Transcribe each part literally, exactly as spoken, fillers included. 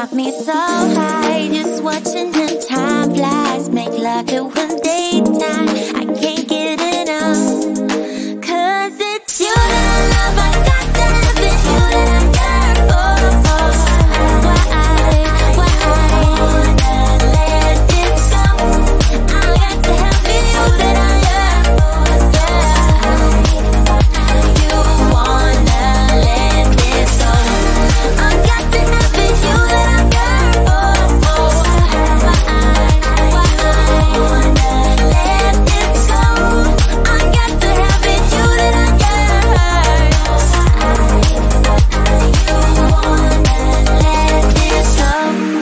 got me so high, just watching them time flies. Make love it one daytime, I can't get enough. Cause it's you that I love, I got to have it. You that I yearn for, for. Why I, why I wanna let this go. I got to have it, you that I yearn for, yeah. You wanna let this go. I got to have it, you that I yearn for, for. Why I, why I wanna let this go. I got to have it, you that I yearn for. You wanna let this go.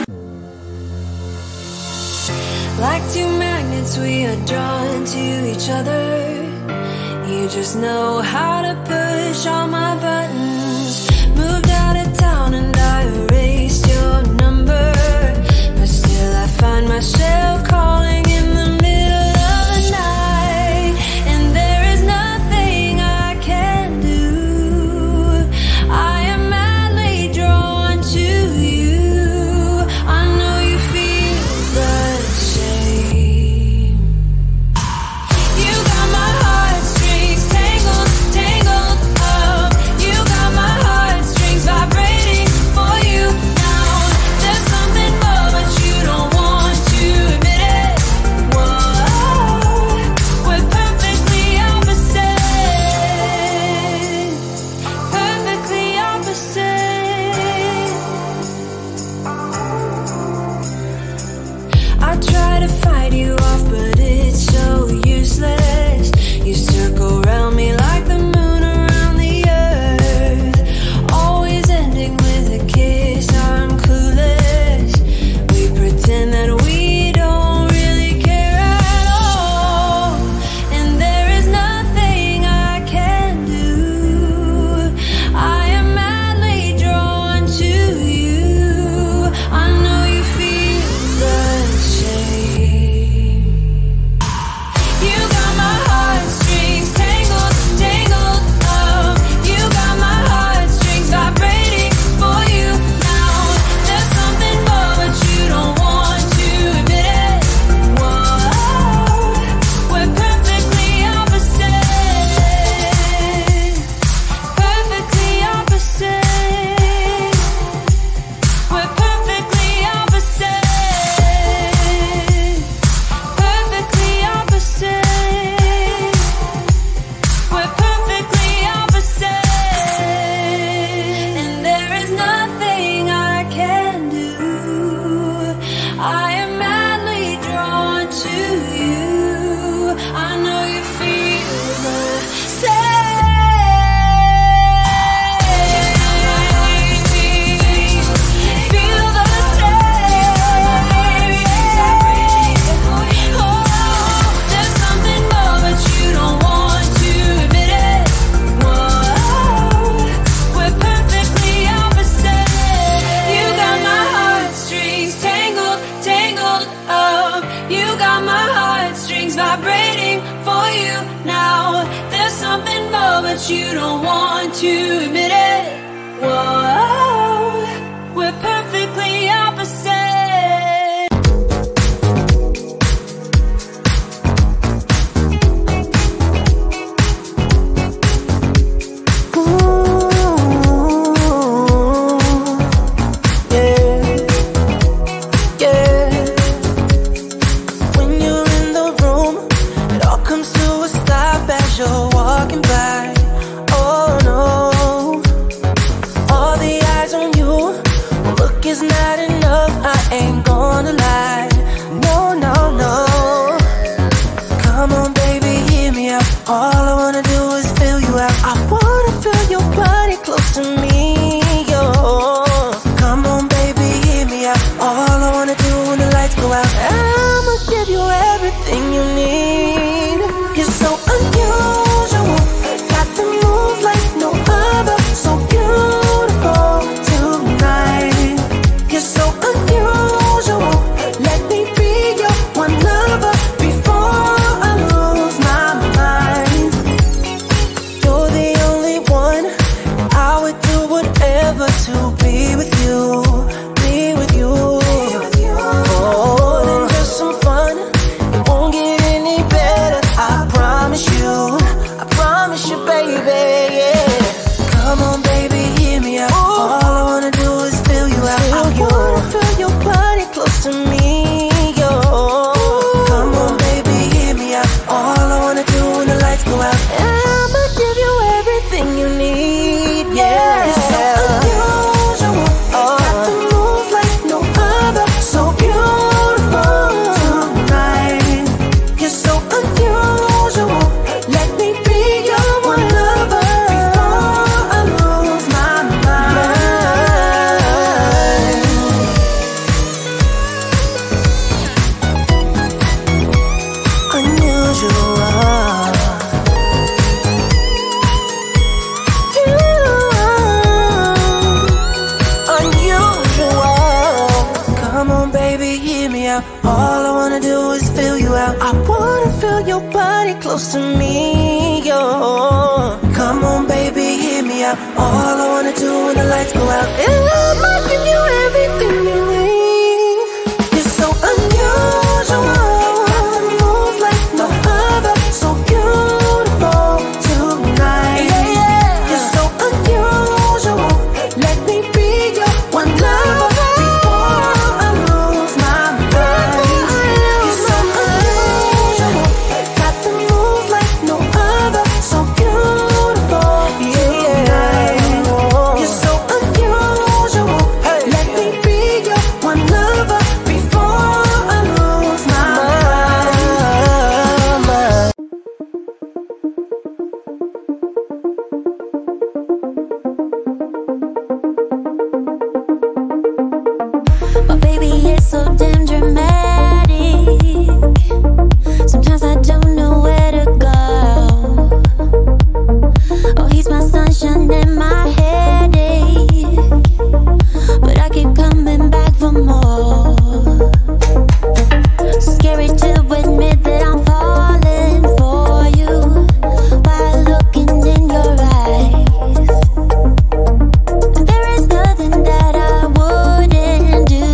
Like two magnets, we are drawn to each other. You just know how to push all my buttons. Moved out of town and I erased your number, but still I find myself calling in the middle of the night. And there is nothing I can do. I am madly drawn to you. I know you feel the same. You got my heartstrings tangled, tangled up. You got my heartstrings vibrating for you now. There's something more, but you don't want to admit it. Whoa, we're perfectly opposite. Perfectly opposite. I try to fight you off, but it's so useless. You circle around me like the moon around the earth, always ending with a kiss. I'm clueless. We pretend that we don't really care at all, and there is nothing I can do. I am madly drawn to you. I know you feel the same. You got my heartstrings tangled, tangled up. You got my heartstrings vibrating for you now. There's something more, but you don't want to admit it. Whoa, we're perfectly opposite. Perfectly opposite. We're perfectly opposite. Perfectly opposite. We're perfectly opposite. And there is nothing I can do. I am madly drawn to you. I know you feel the same. Feel the same. Oh, there's something more, but you don't want to admit it. Whoa, we're perfectly opposite. You got my heartstrings tangled, tangled up. You got my heartstrings vibrating for you now. There's something more, but you don't want to admit it. Whoa, we're perfectly opposite. When you're in the room, it all comes to a stop as you're walking by. Oh no, all the eyes on you. Look is not enough, I ain't gonna lie. No, no, no. Come on, baby, hear me out. All I wanna do is feel you out. I wanna feel your body close to me, yo. Come on, baby, hear me out. All I wanna do when the lights go out, I'ma give you everything you need. You're so unusual, got the move like no other. So beautiful tonight. You're so unusual, let me be your one lover before I lose my mind. out. All I wanna do is fill you out. I wanna feel your body close to me, yo. Come on, baby, hear me out. All I wanna do when the lights go out is love, I give you everything you need. You're so unusual, move like no other, so beautiful tonight. Yeah, yeah. You're so unusual, let me be your one lover before I lose my mind. You're so unusual, got the move like no other, so beautiful tonight. You're so unusual, let me be your one lover before I lose my mind. My baby is so damn dramatic. Sometimes I don't know where to go. Oh, he's my sunshine and my headache, but I keep coming back for more. Scary to admit that I'm falling for you while looking in your eyes. There is nothing that I wouldn't do.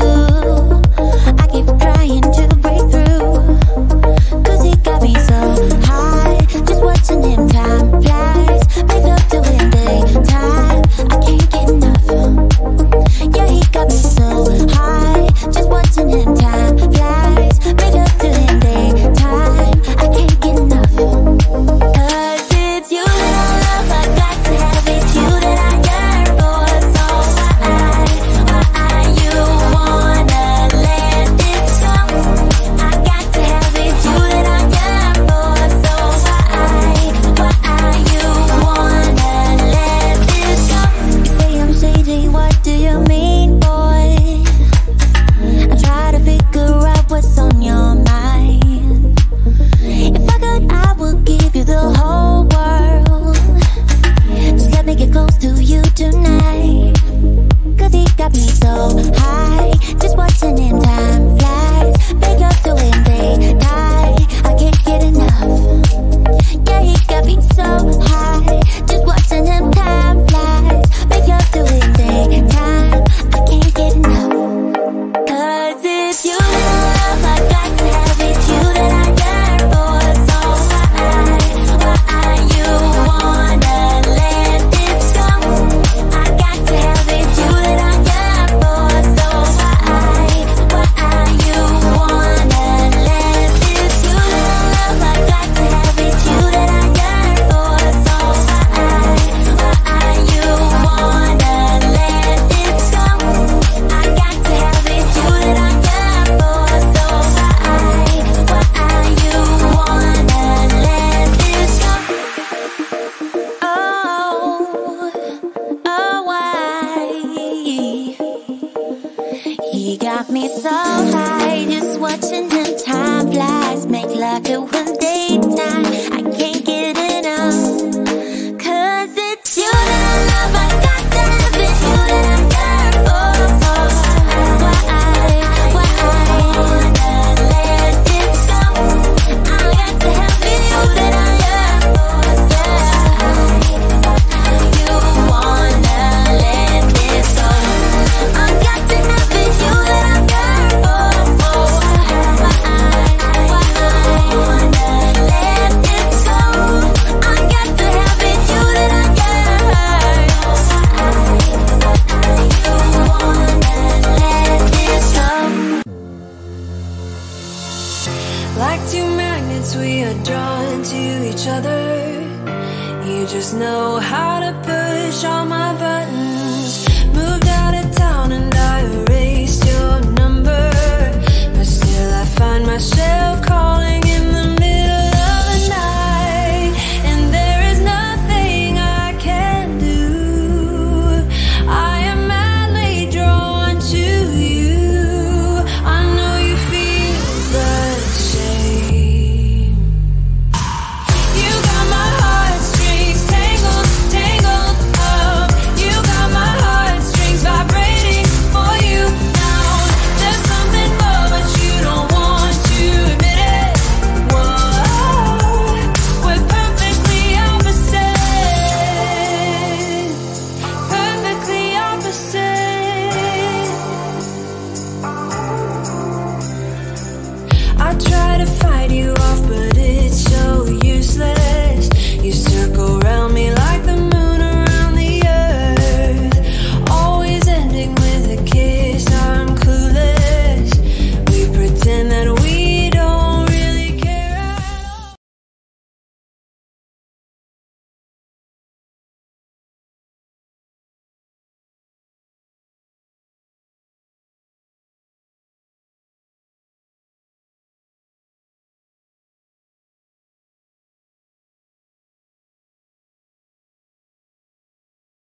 I keep trying to break through, 'cause he got me so high. Just watching him, time flies. Make love to him daytime, I can't get enough. Yeah, he got me so high. Just watching him, time flies. Make love to him daytime, I can't get enough. 'Cause it's you that I love, I got to have it. You that I yearn for, so why, why you wanna let this go? I got to have it. You that I yearn for, so why, why you wanna let this go? You say I'm shady, what do you mean, boy? I try to figure out what's on your mind. If I could, I would give you the whole world. Just let me get close to you tonight, 'cause he got me so high. Just watching him, time flies. Make love to him, they die, I can't get enough. Yeah, he got me so high. Just watching him, time flies. Make love to him, they time, I can't get enough. 'Cause it's you that I love, I got to have it. You that I yearn for, so why, why you wanna let this go? I got to have it. You that I yearn for, so why, why you wanna let this? You that I love, I got to have it. You that I yearn for, so why, why you wanna let this go? I got to have it. You that I yearn for, so why, why you wanna let this go? Oh, oh, why? He got me so high, just watching him, time flies. Make love to him daytime, I can't get enough. 'Cause it's you that I love, I got to have it. You that I yearn for, so why, why wanna let this go? I got to have it. You that I yearn for, yeah. You wanna let this go? I got to have it. You that I yearn for, so why, why wanna let this go? I got to have it. You that I yearn for, you wanna let this go? Like two magnets, we are drawn to each other. You just know how